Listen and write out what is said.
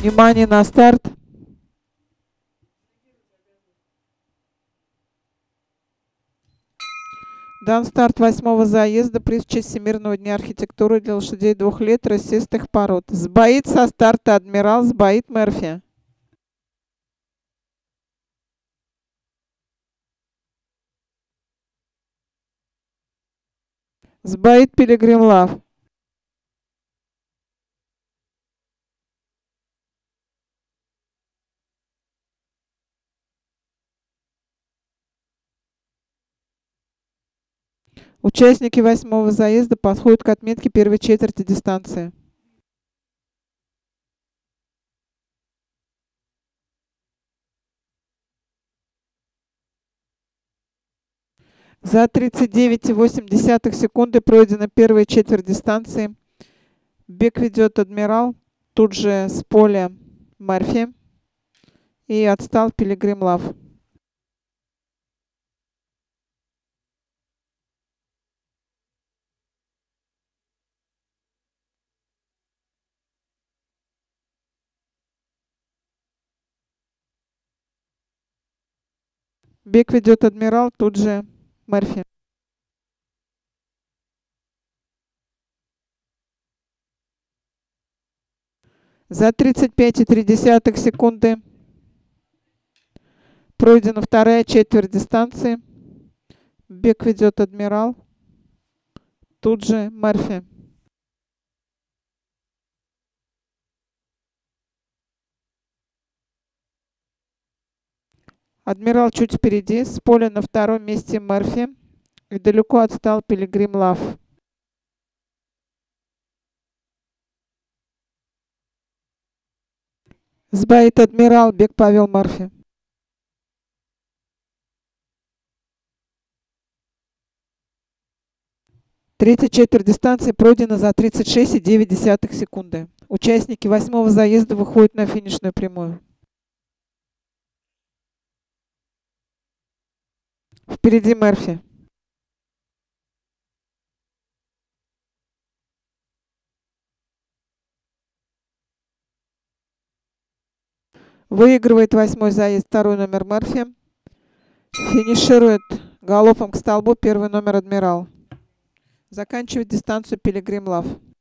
Внимание на старт. Дан старт 8-го заезда, приз в честь Всемирного дня архитектуры для лошадей 2 лет рысистых пород. Сбоит со старта Адмирал, сбоит Мерфи. Сбоит Пилигрим Лав. Участники 8-го заезда подходят к отметке первой четверти дистанции. За 39,8 секунды пройдена первая четверть дистанции. Бег ведет Адмирал, тут же с поля Мерфи, и отстал Пилигрим Лав. Бег ведет Адмирал, тут же Мерфи. За 35,3 секунды пройдена вторая четверть дистанции. Бег ведет Адмирал, тут же Мерфи. Адмирал чуть впереди, с поля на втором месте Мерфи, и далеко отстал Пилигрим Лав. Сбоит Адмирал, бег повел Мерфи. Третья четверть дистанции пройдена за 36,9 секунды. Участники 8-го заезда выходят на финишную прямую. Впереди Мерфи. Выигрывает 8-й заезд 2-й номер Мерфи. Финиширует галопом к столбу 1-й номер Адмирал. Заканчивает дистанцию Пилигрим Лав.